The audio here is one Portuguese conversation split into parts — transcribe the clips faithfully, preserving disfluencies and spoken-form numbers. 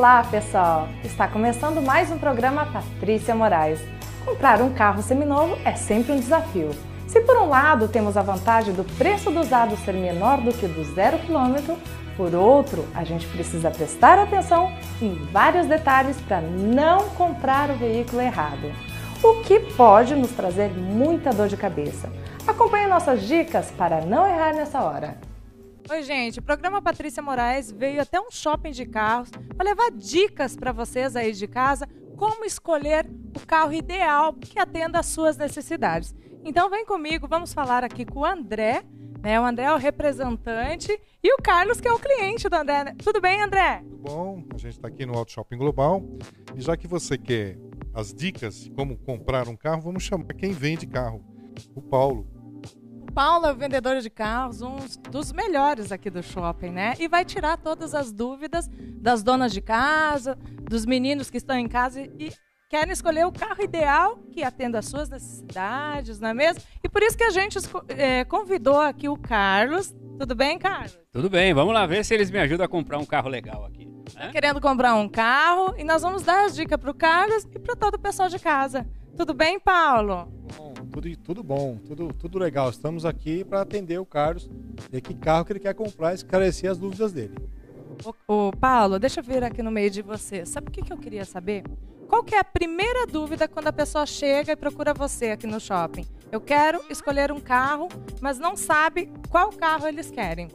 Olá, pessoal! Está começando mais um programa Patrícia Moraes. Comprar um carro seminovo é sempre um desafio. Se por um lado temos a vantagem do preço do usado ser menor do que do zero quilômetro, por outro, a gente precisa prestar atenção em vários detalhes para não comprar o veículo errado, o que pode nos trazer muita dor de cabeça. Acompanhe nossas dicas para não errar nessa hora. Oi, gente, o programa Patrícia Moraes veio até um shopping de carros para levar dicas para vocês aí de casa como escolher o carro ideal que atenda às suas necessidades. Então vem comigo, vamos falar aqui com o André, né? O André é o representante e o Carlos que é o cliente do André. Né? Tudo bem, André? Tudo bom, a gente está aqui no Auto Shopping Global e já que você quer as dicas de como comprar um carro, vamos chamar quem vende carro, o Paulo. Paulo é o vendedor de carros, um dos melhores aqui do shopping, né? E vai tirar todas as dúvidas das donas de casa, dos meninos que estão em casa e querem escolher o carro ideal que atenda às suas necessidades, não é mesmo? E por isso que a gente é, convidou aqui o Carlos. Tudo bem, Carlos? Tudo bem, vamos lá ver se eles me ajudam a comprar um carro legal aqui. Né? Querendo comprar um carro e nós vamos dar as dicas para o Carlos e para todo o pessoal de casa. Tudo bem, Paulo? Bom, tudo, tudo bom, tudo, tudo legal. Estamos aqui para atender o Carlos, ver que carro que ele quer comprar e esclarecer as dúvidas dele. Ô, ô, Paulo, deixa eu vir aqui no meio de você. Sabe o que, que eu queria saber? Qual que é a primeira dúvida quando a pessoa chega e procura você aqui no shopping? Eu quero escolher um carro, mas não sabe qual carro eles querem.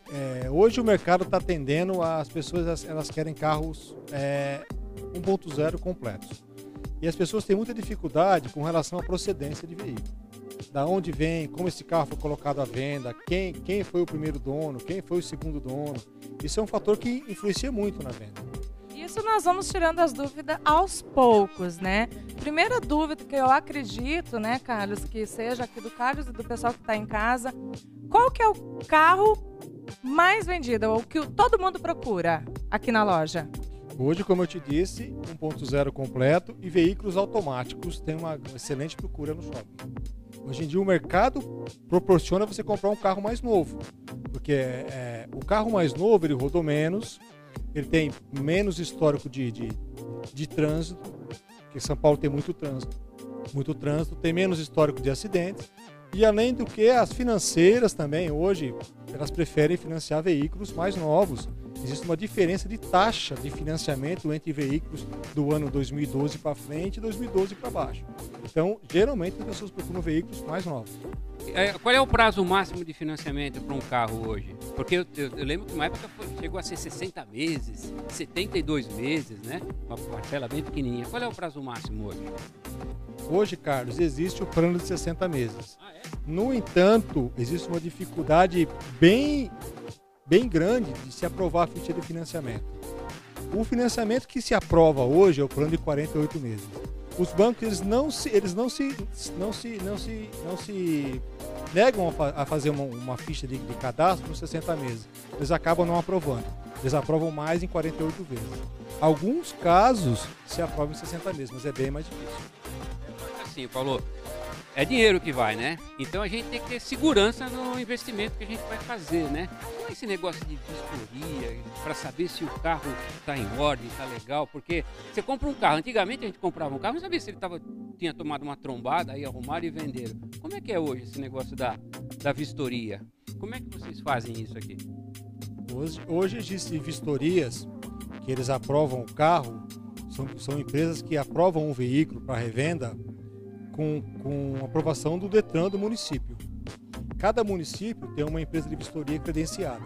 É, hoje o mercado está atendendo, as pessoas elas querem carros é, um ponto zero completos. E as pessoas têm muita dificuldade com relação à procedência de veículo. Da onde vem, como esse carro foi colocado à venda, quem, quem foi o primeiro dono, quem foi o segundo dono. Isso é um fator que influencia muito na venda. Isso nós vamos tirando as dúvidas aos poucos, né? Primeira dúvida que eu acredito, né, Carlos, que seja aqui do Carlos e do pessoal que está em casa, qual que é o carro mais vendido, ou que todo mundo procura aqui na loja? Hoje, como eu te disse, um ponto zero completo e veículos automáticos têm uma excelente procura no shopping. Hoje em dia o mercado proporciona você comprar um carro mais novo, porque é, o carro mais novo ele rodou menos, ele tem menos histórico de, de, de trânsito, porque São Paulo tem muito trânsito, muito trânsito, tem menos histórico de acidentes, e além do que as financeiras também hoje, elas preferem financiar veículos mais novos. Existe uma diferença de taxa de financiamento entre veículos do ano dois mil e doze para frente e dois mil e doze para baixo. Então, geralmente as pessoas procuram veículos mais novos. Qual é o prazo máximo de financiamento para um carro hoje? Porque eu, eu, eu lembro que uma época foi, chegou a ser sessenta meses, setenta e dois meses, né? Uma parcela bem pequenininha. Qual é o prazo máximo hoje? Hoje, Carlos, existe o plano de sessenta meses. Ah, é? No entanto, existe uma dificuldade bem, bem grande de se aprovar a ficha de financiamento. O financiamento que se aprova hoje é o plano de quarenta e oito meses. Os bancos eles não se, eles não se, não se, não se, não se negam a, fa a fazer uma, uma ficha de, de cadastro nos sessenta meses. Eles acabam não aprovando. Eles aprovam mais em quarenta e oito vezes. Alguns casos se aprovam em sessenta meses, mas é bem mais difícil. Assim, Paulo, é dinheiro que vai, né? Então a gente tem que ter segurança no investimento que a gente vai fazer, né? Não é esse negócio de vistoria para saber se o carro está em ordem, está legal, porque você compra um carro, antigamente a gente comprava um carro, não sabia se ele tava, tinha tomado uma trombada, aí arrumaram e venderam. Como é que é hoje esse negócio da, da vistoria? Como é que vocês fazem isso aqui? Hoje, hoje existem vistorias que eles aprovam o carro, são, são empresas que aprovam um veículo para revenda com, com aprovação do Detran do município. Cada município tem uma empresa de vistoria credenciada.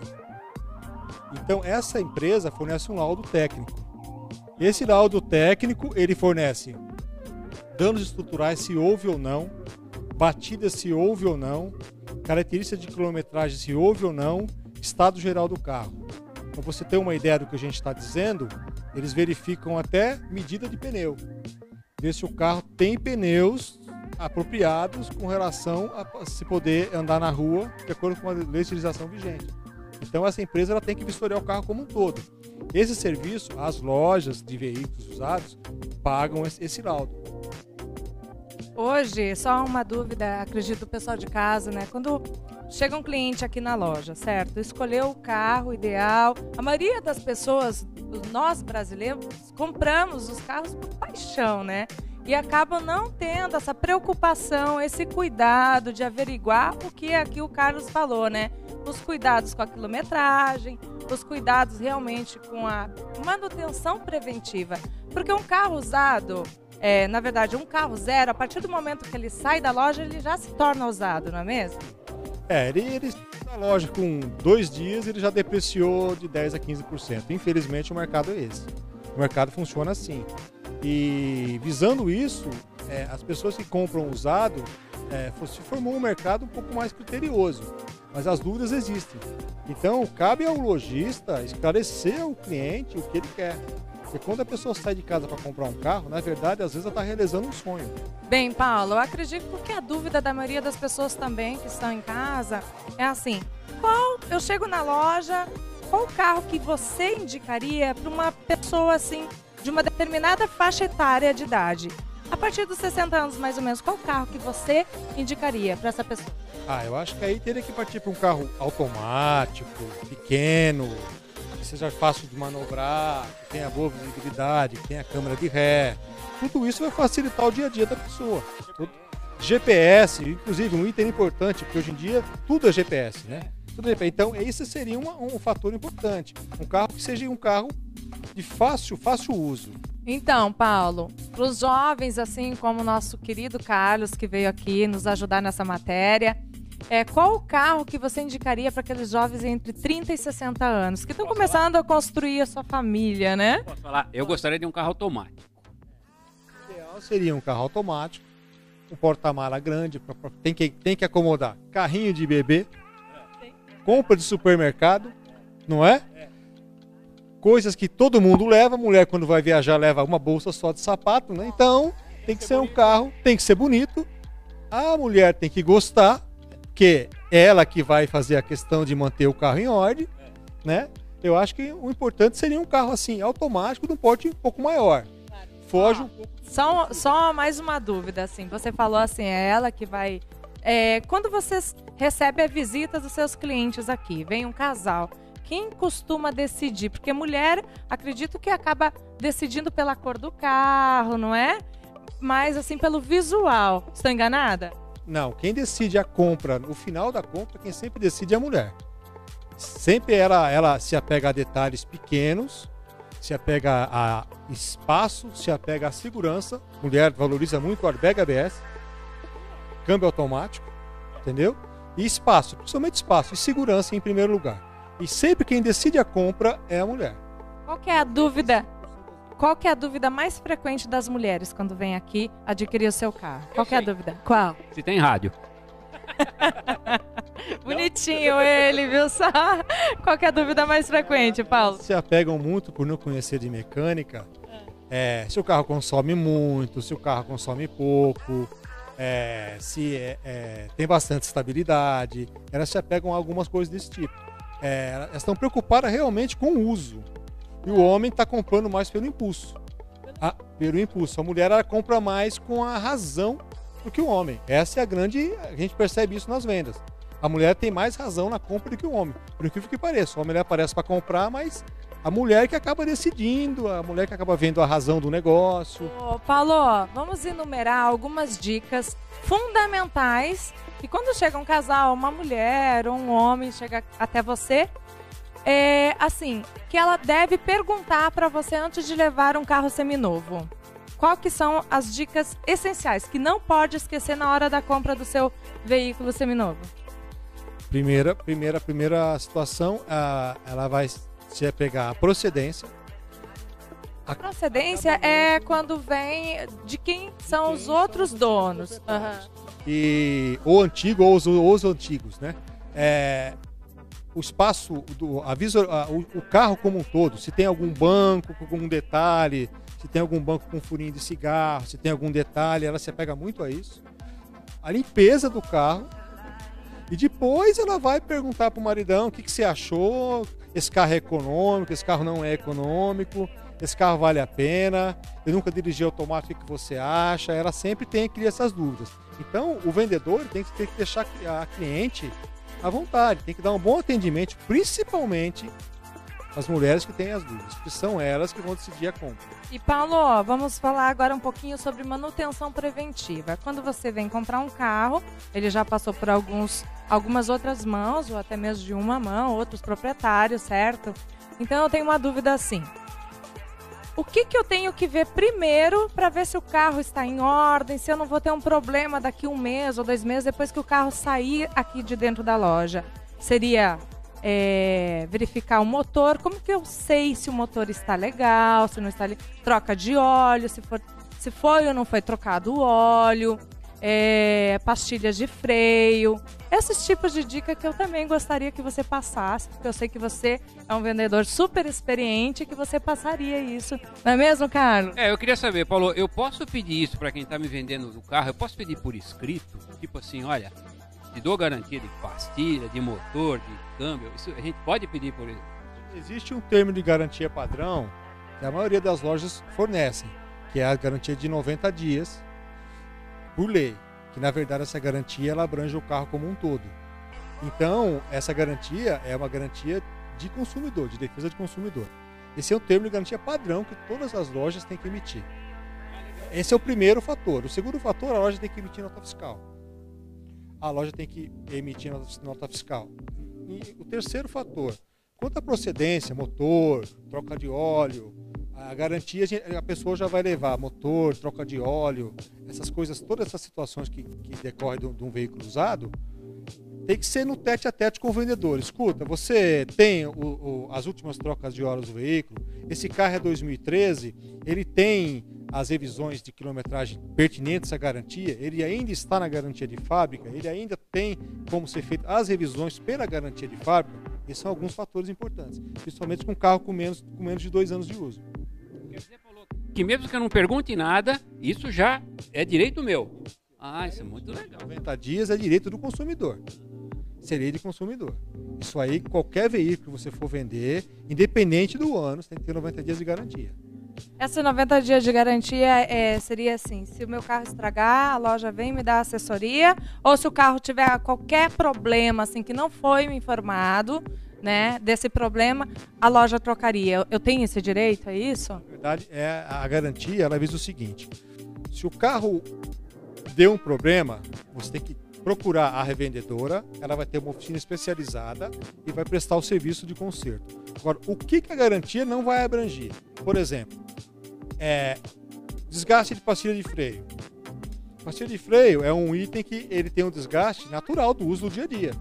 Então essa empresa fornece um laudo técnico. Esse laudo técnico ele fornece danos estruturais se houve ou não, batidas se houve ou não, características de quilometragem se houve ou não, estado geral do carro. Para você ter uma ideia do que a gente está dizendo, eles verificam até medida de pneu. Ver se o carro tem pneus apropriados com relação a se poder andar na rua de acordo com a legislação vigente. Então essa empresa ela tem que vistoriar o carro como um todo. Esse serviço, as lojas de veículos usados pagam esse laudo. Hoje, só uma dúvida, acredito, o pessoal de casa, né? Quando chega um cliente aqui na loja, certo? Escolheu o carro ideal. A maioria das pessoas, nós brasileiros, compramos os carros por paixão, né? E acabam não tendo essa preocupação, esse cuidado de averiguar o que aqui o Carlos falou, né? Os cuidados com a quilometragem, os cuidados realmente com a manutenção preventiva. Porque um carro usado, é, na verdade, um carro zero, a partir do momento que ele sai da loja, ele já se torna usado, não é mesmo? É, ele, ele na loja com dois dias ele já depreciou de dez a quinze por cento. Infelizmente o mercado é esse. O mercado funciona assim. E visando isso, é, as pessoas que compram usado, é, se formou um mercado um pouco mais criterioso, mas as dúvidas existem. Então, cabe ao lojista esclarecer ao cliente o que ele quer. Porque quando a pessoa sai de casa para comprar um carro, na verdade, às vezes ela está realizando um sonho. Bem, Paulo, eu acredito que a dúvida da maioria das pessoas também que estão em casa é assim, qual, eu chego na loja, qual carro que você indicaria para uma pessoa assim, de uma determinada faixa etária de idade? A partir dos sessenta anos, mais ou menos, qual carro que você indicaria para essa pessoa? Ah, eu acho que aí teria que partir para um carro automático, pequeno, que seja fácil de manobrar, que tenha boa visibilidade, que tenha câmera de ré. Tudo isso vai facilitar o dia a dia da pessoa. Tudo. G P S, inclusive um item importante, porque hoje em dia tudo é G P S, né? Tudo é G P S. Então, esse seria uma, um fator importante. Um carro que seja um carro de fácil, fácil uso. Então, Paulo, para os jovens, assim como o nosso querido Carlos, que veio aqui nos ajudar nessa matéria, é, qual o carro que você indicaria para aqueles jovens entre trinta e sessenta anos, que estão começando a construir a sua família, né? Posso falar? Eu gostaria de um carro automático. O ideal seria um carro automático, um porta-mala grande, pra, pra, tem, que, tem que acomodar carrinho de bebê, compra de supermercado, não é? Coisas que todo mundo leva, mulher quando vai viajar leva uma bolsa só de sapato, né? Então tem que ser um carro, tem que ser bonito, a mulher tem que gostar, que é ela que vai fazer a questão de manter o carro em ordem, né? Eu acho que o importante seria um carro assim, automático, de um porte um pouco maior. Foge um pouco. Só, só mais uma dúvida, assim, você falou assim, é ela que vai... É, quando vocês recebem a visita dos seus clientes aqui, vem um casal, quem costuma decidir? Porque mulher, acredito que acaba decidindo pela cor do carro, não é? Mas assim, pelo visual. Estou enganada? Não, quem decide a compra, no final da compra, quem sempre decide é a mulher. Sempre ela, ela se apega a detalhes pequenos, se apega a espaço, se apega a segurança. Mulher valoriza muito o airbag A B S, câmbio automático, entendeu? E espaço, principalmente espaço e segurança em primeiro lugar. E sempre quem decide a compra é a mulher. Qual que é a dúvida? Qual que é a dúvida mais frequente das mulheres quando vem aqui adquirir o seu carro? Qual que é a dúvida? Qual? Se tem rádio. Bonitinho ele, viu só? Qual que é a dúvida mais frequente, Paulo? Se apegam muito por não conhecer de mecânica. É, se o carro consome muito, se o carro consome pouco, é, se é, é, tem bastante estabilidade. Elas se apegam a algumas coisas desse tipo. É, elas estão preocupadas realmente com o uso. E o homem está comprando mais pelo impulso. Ah, pelo impulso. A mulher ela compra mais com a razão do que o homem. Essa é a grande... A gente percebe isso nas vendas. A mulher tem mais razão na compra do que o homem. Por incrível que pareça. O homem aparece para comprar, mas a mulher que acaba decidindo, a mulher que acaba vendo a razão do negócio. Ô, Paulo, vamos enumerar algumas dicas fundamentais que quando chega um casal, uma mulher ou um homem chega até você, é assim, que ela deve perguntar para você antes de levar um carro seminovo. Qual que são as dicas essenciais que não pode esquecer na hora da compra do seu veículo seminovo? Primeira, primeira, primeira situação, a, ela vai se apegar à procedência. A procedência é quando vem de quem são os outros donos. Uhum. E o antigo ou os, os antigos, né? É, o espaço, do, a visor, a, o, o carro como um todo, se tem algum banco com algum detalhe, se tem algum banco com furinho de cigarro, se tem algum detalhe, ela se apega muito a isso. A limpeza do carro. E depois ela vai perguntar para o maridão o que, que você achou, esse carro é econômico, esse carro não é econômico. esse carro vale a pena, eu nunca dirigi automático, o que você acha? Ela sempre tem que criar essas dúvidas. Então, o vendedor tem que, tem que deixar a cliente à vontade, tem que dar um bom atendimento, principalmente as mulheres que têm as dúvidas, que são elas que vão decidir a compra. E Paulo, vamos falar agora um pouquinho sobre manutenção preventiva. Quando você vem comprar um carro, ele já passou por alguns, algumas outras mãos, ou até mesmo de uma mão, outros proprietários, certo? Então eu tenho uma dúvida assim. O que, que eu tenho que ver primeiro para ver se o carro está em ordem, se eu não vou ter um problema daqui um mês ou dois meses depois que o carro sair aqui de dentro da loja? Seria é, verificar o motor. Como que eu sei se o motor está legal, se não está legal? Troca de óleo, se, for, se foi ou não foi trocado o óleo, é, pastilhas de freio. Esses tipos de dica que eu também gostaria que você passasse, porque eu sei que você é um vendedor super experiente, que você passaria isso. Não é mesmo, Carlos? É, eu queria saber, Paulo, eu posso pedir isso para quem está me vendendo o carro? Eu posso pedir por escrito? Tipo assim, olha, te dou garantia de pastilha, de motor, de câmbio. Isso a gente pode pedir por isso? Existe um termo de garantia padrão que a maioria das lojas fornecem, que é a garantia de noventa dias, por lei. Que na verdade essa garantia ela abrange o carro como um todo. Então, essa garantia é uma garantia de consumidor, de defesa de consumidor. Esse é um termo de garantia padrão que todas as lojas têm que emitir. Esse é o primeiro fator. O segundo fator, a loja tem que emitir nota fiscal. A loja tem que emitir nota fiscal. E o terceiro fator, quanto à procedência, motor, troca de óleo, a garantia, a pessoa já vai levar motor, troca de óleo, essas coisas, todas essas situações que, que decorrem de um, de um veículo usado, tem que ser no tete a tete com o vendedor. Escuta, você tem o, o, as últimas trocas de óleo do veículo, esse carro é dois mil e treze, ele tem as revisões de quilometragem pertinentes à garantia, ele ainda está na garantia de fábrica, ele ainda tem como ser feito as revisões pela garantia de fábrica. Esses são alguns fatores importantes, principalmente com um carro com menos, com menos de dois anos de uso. Que mesmo que eu não pergunte nada, isso já é direito meu. Ah, isso é muito legal. noventa dias é direito do consumidor. Seria de consumidor. Isso aí, qualquer veículo que você for vender, independente do ano, você tem que ter noventa dias de garantia. Esses noventa dias de garantia é, seria assim, se o meu carro estragar, a loja vem me dar assessoria, ou se o carro tiver qualquer problema, assim, que não foi me informado, né, desse problema, a loja trocaria. Eu tenho esse direito, é isso? Na verdade, é, a garantia, ela visa o seguinte, se o carro deu um problema, você tem que procurar a revendedora, ela vai ter uma oficina especializada e vai prestar o serviço de conserto. Agora, o que, que a garantia não vai abranger? Por exemplo, é, desgaste de pastilha de freio. Pastilha de freio é um item que ele tem um desgaste natural do uso do dia a dia.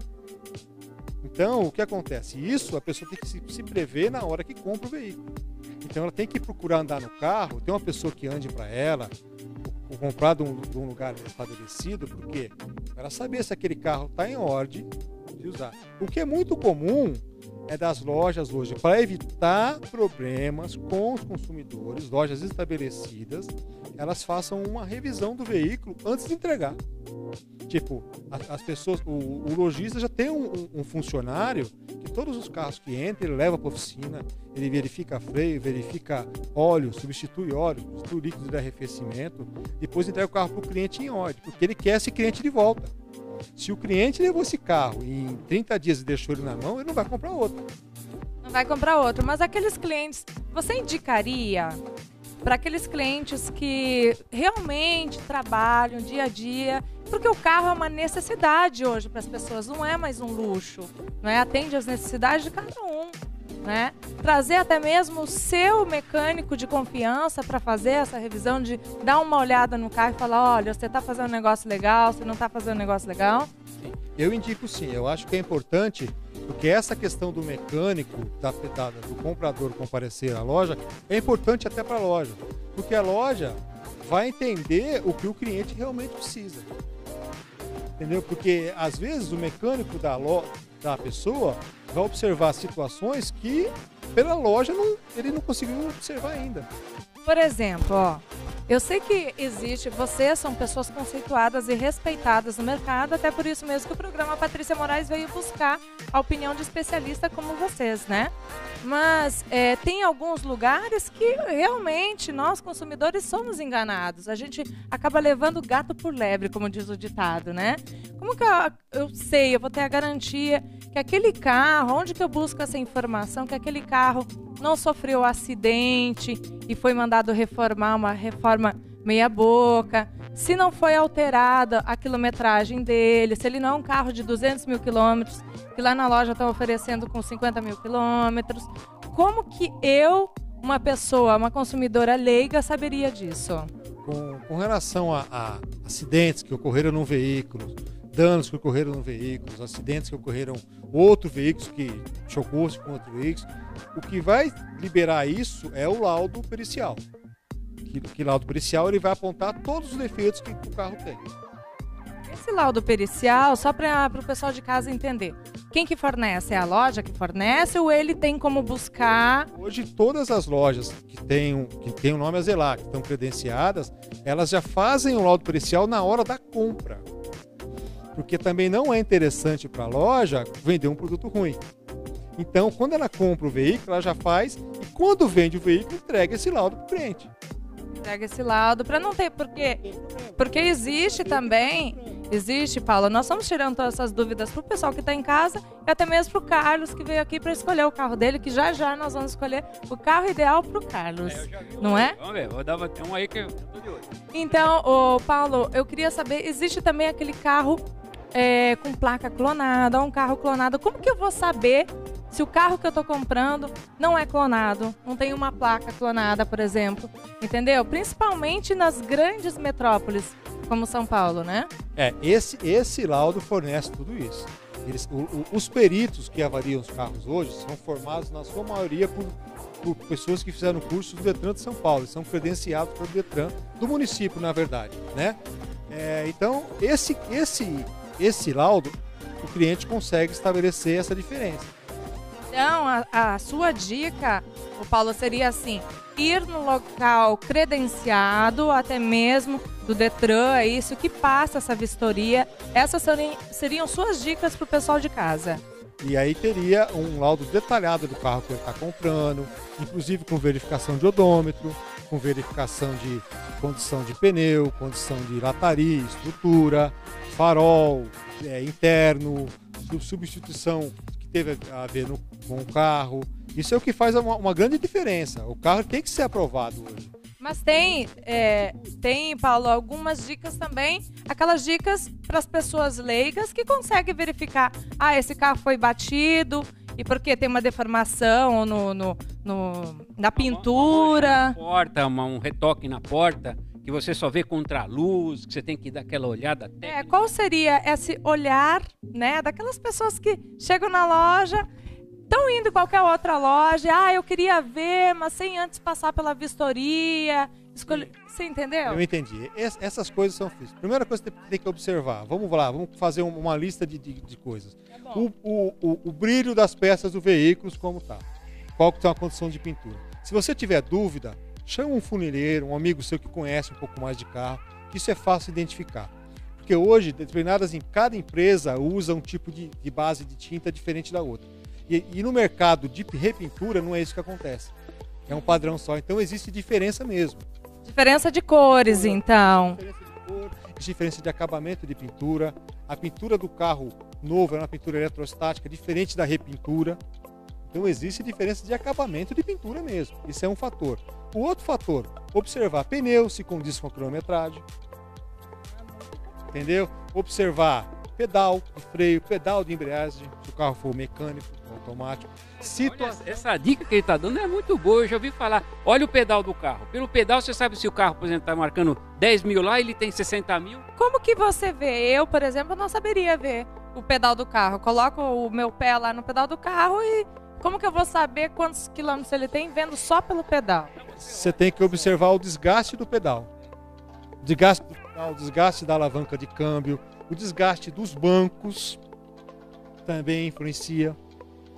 Então, o que acontece? Isso a pessoa tem que se, se prever na hora que compra o veículo. Então, ela tem que procurar andar no carro, ter uma pessoa que ande para ela, ou comprar de um, de um lugar estabelecido, porque para saber se aquele carro está em ordem de usar. O que é muito comum é das lojas hoje, para evitar problemas com os consumidores, lojas estabelecidas, elas façam uma revisão do veículo antes de entregar. Tipo, as, as pessoas, o, o lojista já tem um, um, um funcionário que todos os carros que entram, ele leva para a oficina, ele verifica freio, verifica óleo, substitui óleo, substitui líquido de arrefecimento, depois entrega o carro para o cliente em ordem, porque ele quer esse cliente de volta. Se o cliente levou esse carro e em trinta dias deixou ele na mão, ele não vai comprar outro. Não vai comprar outro, mas aqueles clientes, você indicaria para aqueles clientes que realmente trabalham dia a dia, porque o carro é uma necessidade hoje para as pessoas, não é mais um luxo, não é? Atende às necessidades de cada um, né? Trazer até mesmo o seu mecânico de confiança para fazer essa revisão, de dar uma olhada no carro e falar, olha, você está fazendo um negócio legal, você não está fazendo um negócio legal? Eu indico sim, eu acho que é importante, porque essa questão do mecânico, da, da, do comprador comparecer à loja, é importante até para a loja, porque a loja vai entender o que o cliente realmente precisa. Entendeu? Porque às vezes o mecânico da, lo, da pessoa vai observar situações que pela loja não, ele não conseguiu observar ainda. Por exemplo, ó, Eu sei que existe, vocês são pessoas conceituadas e respeitadas no mercado, até por isso mesmo que o programa Patrícia Moraes veio buscar a opinião de especialista como vocês, né? Mas é, tem alguns lugares que realmente nós, consumidores, somos enganados. A gente acaba levando gato por lebre, como diz o ditado, né? Como que eu, eu sei, eu vou ter a garantia que aquele carro, onde que eu busco essa informação, que aquele carro não sofreu acidente e foi mandado reformar, uma reforma meia boca, se não foi alterada a quilometragem dele, se ele não é um carro de duzentos mil quilômetros, que lá na loja estão oferecendo com cinquenta mil quilômetros. Como que eu, uma pessoa, uma consumidora leiga, saberia disso? Com, com relação a, a acidentes que ocorreram no veículo, danos que ocorreram no veículo, acidentes que ocorreram outro veículo que chocou-se com outro veículo, o que vai liberar isso é o laudo pericial. Que, que laudo pericial ele vai apontar todos os defeitos que o carro tem. Esse laudo pericial, só para o pessoal de casa entender, quem que fornece? É a loja que fornece ou ele tem como buscar? Hoje todas as lojas que têm, que têm o nome a zelar, que estão credenciadas, elas já fazem o laudo pericial na hora da compra. Porque também não é interessante para a loja vender um produto ruim. Então, quando ela compra o veículo, ela já faz e quando vende o veículo, entrega esse laudo para o cliente. Entrega esse laudo para não ter, porque, porque existe também, existe, Paulo, nós estamos tirando todas essas dúvidas para o pessoal que está em casa e até mesmo para o Carlos, que veio aqui para escolher o carro dele, que já já nós vamos escolher o carro ideal para o Carlos, É, eu já vi um não aí. é? Vamos ver, vou dar um aí que eu tô de olho. Então, ô, Paulo, eu queria saber, existe também aquele carro é, com placa clonada, um carro clonado, como que eu vou saber se o carro que eu tô comprando não é clonado, não tem uma placa clonada, por exemplo, entendeu? Principalmente nas grandes metrópoles, como São Paulo, né? É, esse, esse laudo fornece tudo isso. Eles, o, o, os peritos que avaliam os carros hoje são formados, na sua maioria, por, por pessoas que fizeram curso do Detran de São Paulo. Eles são credenciados pelo Detran do município, na verdade, né? É, então, esse, esse, esse laudo, o cliente consegue estabelecer essa diferença. Então, a, a sua dica, o Paulo, seria assim, ir no local credenciado, até mesmo do Detran, é isso que passa essa vistoria. Essas seriam, seriam suas dicas para o pessoal de casa. E aí teria um laudo detalhado do carro que ele está comprando, inclusive com verificação de odômetro, com verificação de condição de pneu, condição de lataria, estrutura, farol é, interno, substituição que teve a ver no, com o carro. Isso é o que faz uma, uma grande diferença. O carro tem que ser aprovado hoje. Mas tem, é, tem, Paulo, algumas dicas também, aquelas dicas para as pessoas leigas que conseguem verificar, ah, esse carro foi batido e porque tem uma deformação no, no, no, na pintura. Uma, uma porta, uma, um retoque na porta, que você só vê contra a luz, que você tem que dar aquela olhada técnica. É, qual seria esse olhar, né, daquelas pessoas que chegam na loja, estão indo em qualquer outra loja, ah, eu queria ver, mas sem antes passar pela vistoria, escolher... Você entendeu? Eu entendi. Es, essas coisas são físicas. Primeira coisa que você tem que observar, vamos lá, vamos fazer uma lista de, de, de coisas. Tá o, o, o, o brilho das peças do veículo, como está? Qual que está a condição de pintura? Se você tiver dúvida, chama um funileiro, um amigo seu que conhece um pouco mais de carro, isso é fácil de identificar. Porque hoje, determinadas, cada empresa usa um tipo de, de base de tinta diferente da outra. E, e no mercado de repintura não é isso que acontece. É um padrão só. Então existe diferença mesmo. Diferença de cores, então. Diferença de cor, diferença de acabamento de pintura. A pintura do carro novo é uma pintura eletrostática, diferente da repintura. Então existe diferença de acabamento de pintura mesmo. Isso é um fator. O outro fator, observar pneu, se condiz com a quilometragem. Entendeu? Observar pedal de freio, pedal de embreagem, se o carro for mecânico, automático. Situa... Olha, essa dica que ele está dando é muito boa. Eu já ouvi falar, olha o pedal do carro. Pelo pedal você sabe se o carro, por exemplo, está marcando dez mil lá e ele tem sessenta mil. Como que você vê? Eu, por exemplo, não saberia ver o pedal do carro. Eu coloco o meu pé lá no pedal do carro e como que eu vou saber quantos quilômetros ele tem vendo só pelo pedal? Você tem que observar o desgaste do pedal. O desgaste do pedal, o desgaste da alavanca de câmbio, o desgaste dos bancos também influencia.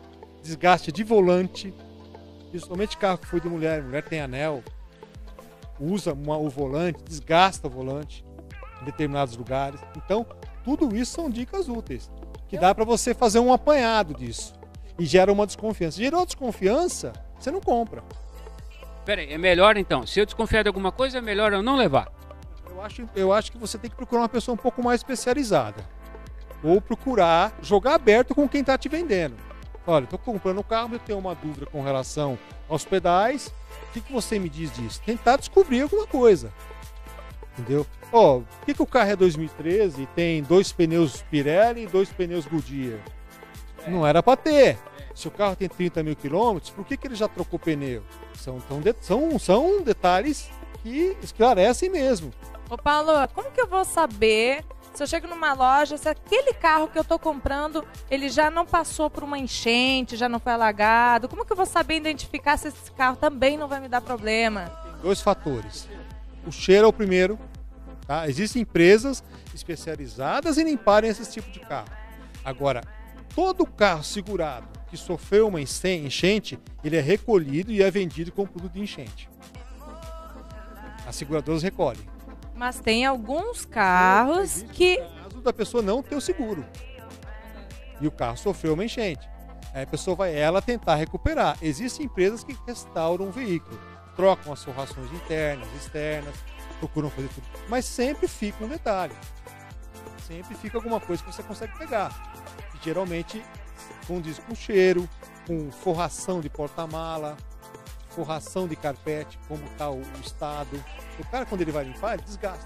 Desgaste de volante, principalmente carro que foi de mulher, mulher tem anel, usa uma, o volante, desgasta o volante em determinados lugares. Então, tudo isso são dicas úteis, que dá para você fazer um apanhado disso. E gera uma desconfiança. Gerou desconfiança, você não compra. Pera aí, é melhor então, se eu desconfiar de alguma coisa, é melhor eu não levar? Eu acho, eu acho que você tem que procurar uma pessoa um pouco mais especializada. Ou procurar jogar aberto com quem está te vendendo. Olha, estou comprando um carro, eu tenho uma dúvida com relação aos pedais. O que, que você me diz disso? Tentar descobrir alguma coisa. Entendeu? Ó, oh, por que, que o carro é dois mil e treze e tem dois pneus Pirelli e dois pneus Goodyear? É. Não era para ter. Se o carro tem trinta mil quilômetros, por que, que ele já trocou pneu? São, são, são detalhes que esclarecem mesmo. Ô Paulo, como que eu vou saber, se eu chego numa loja, se aquele carro que eu tô comprando, ele já não passou por uma enchente, já não foi alagado? Como que eu vou saber identificar se esse carro também não vai me dar problema? Tem dois fatores. O cheiro é o primeiro. Tá? Existem empresas especializadas em limparem esse tipo de carro. Agora, todo carro segurado que sofreu uma enchente, ele é recolhido e é vendido como produto de enchente. As seguradoras recolhem. Mas tem alguns carros Existe que... o caso da pessoa não ter o seguro. E o carro sofreu uma enchente. Aí a pessoa vai ela tentar recuperar. Existem empresas que restauram o veículo. Trocam as forrações internas, externas, procuram fazer tudo. Mas sempre fica um detalhe. Sempre fica alguma coisa que você consegue pegar. E, geralmente condiz com cheiro, com forração de porta-mala, forração de carpete, como está o, o estado. O cara, quando ele vai limpar, ele desgasta.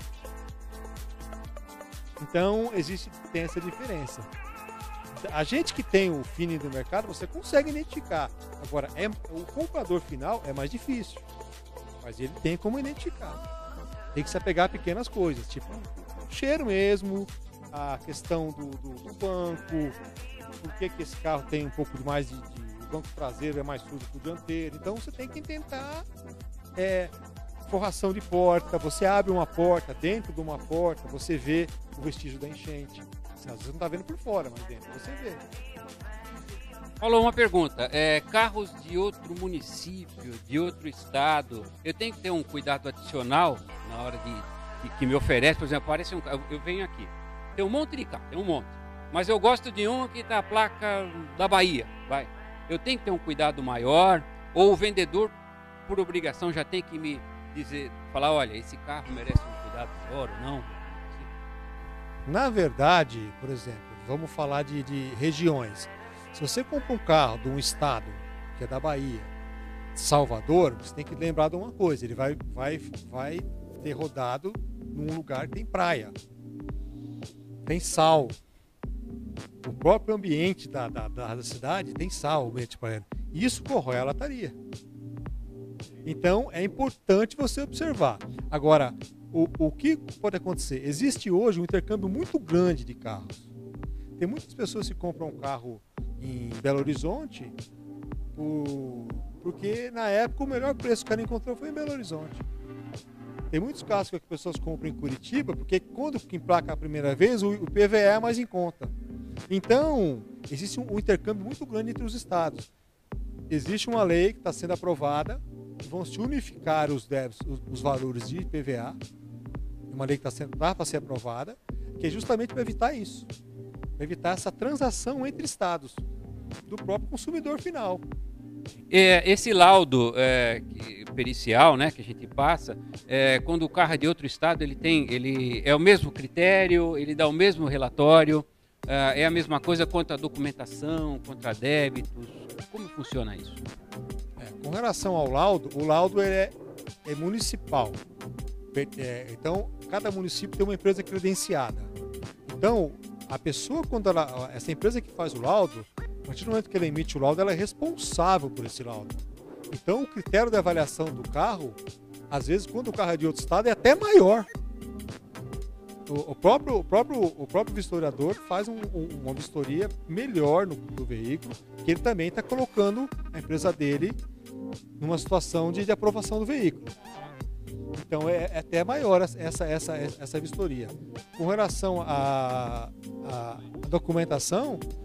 Então, existe, tem essa diferença. A gente que tem o feeling do mercado, você consegue identificar. Agora, é, o comprador final é mais difícil. Mas ele tem como identificar. Tem que se apegar a pequenas coisas, tipo o cheiro mesmo, a questão do, do, do banco, por que, que esse carro tem um pouco mais de, de... O banco traseiro é mais sujo que o dianteiro. Então, você tem que tentar... É, forração de porta, você abre uma porta, dentro de uma porta, você vê o vestígio da enchente. Às vezes você não está vendo por fora, mas dentro você vê. Falou uma pergunta, é, carros de outro município, de outro estado, eu tenho que ter um cuidado adicional na hora de, de que me oferece, por exemplo, aparece um carro, eu venho aqui, tem um monte de carro, tem um monte, mas eu gosto de um que tá a placa da Bahia, vai. Eu tenho que ter um cuidado maior, ou o vendedor, por obrigação, já tem que me dizer, falar, olha, esse carro merece um cuidado maior ou não? Na verdade, por exemplo, vamos falar de, de regiões. Se você compra um carro de um estado, que é da Bahia, Salvador, você tem que lembrar de uma coisa, ele vai, vai, vai ter rodado num lugar que tem praia, tem sal. O próprio ambiente da, da, da cidade tem sal, o ambiente praiano. Isso corrói a lataria. Então, é importante você observar. Agora, o, o que pode acontecer? Existe hoje um intercâmbio muito grande de carros. Tem muitas pessoas que compram um carro em Belo Horizonte por, porque, na época, o melhor preço que o cara encontrou foi em Belo Horizonte. Tem muitos carros que as pessoas compram em Curitiba porque, quando emplaca a primeira vez, o, o P V A é mais em conta. Então, existe um, um intercâmbio muito grande entre os estados. Existe uma lei que está sendo aprovada, vão se unificar os, débitos, os, os valores de I P V A, uma lei que está para ser aprovada, que é justamente para evitar isso, para evitar essa transação entre estados, do próprio consumidor final. É, esse laudo é, que, pericial, né, que a gente passa, é, quando o carro é de outro estado, ele tem, ele é o mesmo critério, ele dá o mesmo relatório, é a mesma coisa quanto a documentação, contra débitos, como funciona isso? Com relação ao laudo, o laudo é, é municipal. É, então, cada município tem uma empresa credenciada. Então, a pessoa, quando ela, essa empresa que faz o laudo, a partir do momento que ela emite o laudo, ela é responsável por esse laudo. Então, o critério de avaliação do carro, às vezes, quando o carro é de outro estado, é até maior. O, o, próprio, o, próprio, o próprio vistoriador faz um, um, uma vistoria melhor no, no veículo, que ele também está colocando a empresa dele numa situação de, de aprovação do veículo. Então é, é até maior essa, essa, essa vistoria. Com relação à, à documentação,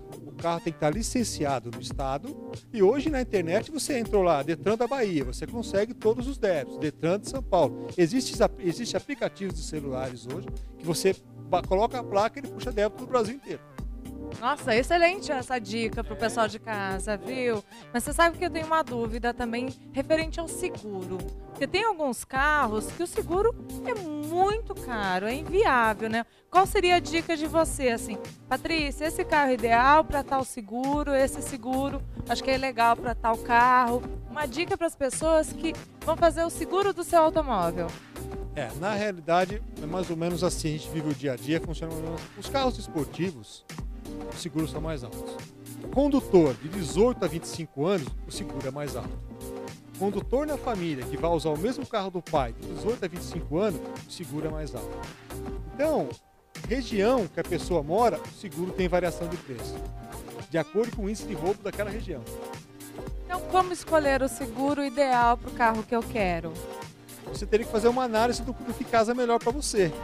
carro tem que estar licenciado no estado. E hoje na internet você entrou lá, Detran da Bahia, você consegue todos os débitos, Detran de São Paulo. Existem existe aplicativos de celulares hoje que você coloca a placa e ele puxa débito do Brasil inteiro. Nossa, excelente essa dica para o pessoal de casa, viu? Mas você sabe que eu tenho uma dúvida também referente ao seguro. Porque tem alguns carros que o seguro é muito caro, é inviável, né? Qual seria a dica de você, assim? Patrícia, esse carro é ideal para tal seguro, esse seguro acho que é legal para tal carro. Uma dica para as pessoas que vão fazer o seguro do seu automóvel. É, na realidade, é mais ou menos assim, a gente vive o dia a dia, funciona mais ou menos. Os carros esportivos, os seguros são mais altos. Condutor de dezoito a vinte e cinco anos, o seguro é mais alto. Condutor na família que vai usar o mesmo carro do pai de dezoito a vinte e cinco anos, o seguro é mais alto. Então, região que a pessoa mora, o seguro tem variação de preço, de acordo com o índice de roubo daquela região. Então, como escolher o seguro ideal para o carro que eu quero? Você teria que fazer uma análise do, do que casa melhor para você.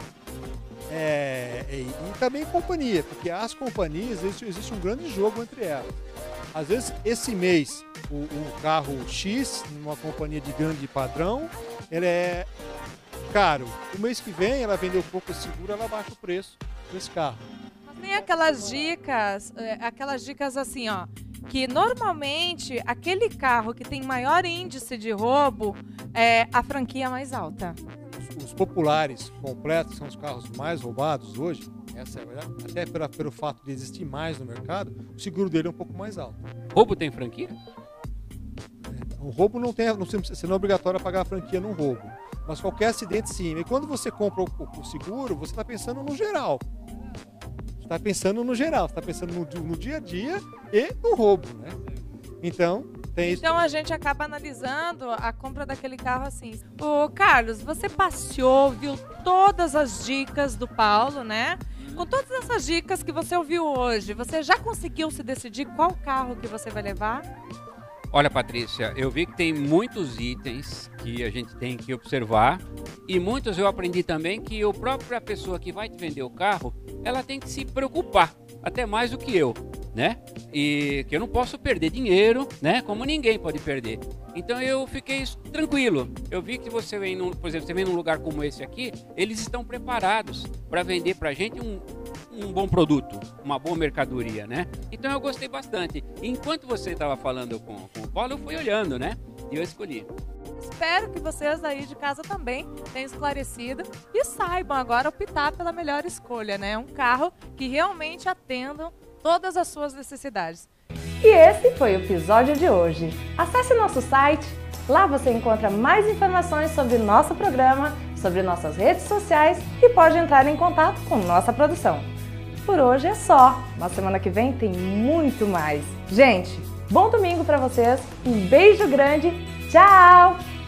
É, e, e também companhia, porque as companhias, existe, existe um grande jogo entre elas. Às vezes, esse mês, o, o carro X, numa companhia de grande padrão, ele é caro. O mês que vem, ela vendeu pouco seguro, ela baixa o preço desse carro. Mas tem aquelas dicas, aquelas dicas assim, ó, que normalmente aquele carro que tem maior índice de roubo é a franquia mais alta. Os, os populares completos são os carros mais roubados hoje. Essa é a verdade. Até pela, pelo fato de existir mais no mercado, o seguro dele é um pouco mais alto. Roubo tem franquia? É, o roubo não tem, não, você não é obrigatório a pagar a franquia num roubo. Mas qualquer acidente sim. E quando você compra o, o seguro, você está pensando no geral. Você está pensando no geral, você está pensando no, no dia a dia e no roubo, né? Então, tem isso. Então a gente acaba analisando a compra daquele carro assim. Ô Carlos, você passeou, viu todas as dicas do Paulo, né? Com todas essas dicas que você ouviu hoje, você já conseguiu se decidir qual carro que você vai levar? Olha, Patrícia, eu vi que tem muitos itens que a gente tem que observar e muitos eu aprendi também que a própria pessoa que vai te vender o carro, ela tem que se preocupar, até mais do que eu, né? E que eu não posso perder dinheiro, né? Como ninguém pode perder. Então eu fiquei tranquilo. Eu vi que você vem, num, por exemplo, você vem num lugar como esse aqui, eles estão preparados para vender para a gente um, um bom produto, uma boa mercadoria, né? Então eu gostei bastante. Enquanto você estava falando com, com o Paulo, eu fui olhando, né? E eu escolhi. Espero que vocês aí de casa também tenham esclarecido e saibam agora optar pela melhor escolha, né? Um carro que realmente atenda todas as suas necessidades. E esse foi o episódio de hoje. Acesse nosso site, lá você encontra mais informações sobre nosso programa, sobre nossas redes sociais e pode entrar em contato com nossa produção. Por hoje é só, na semana que vem tem muito mais. Gente, bom domingo para vocês, um beijo grande, tchau!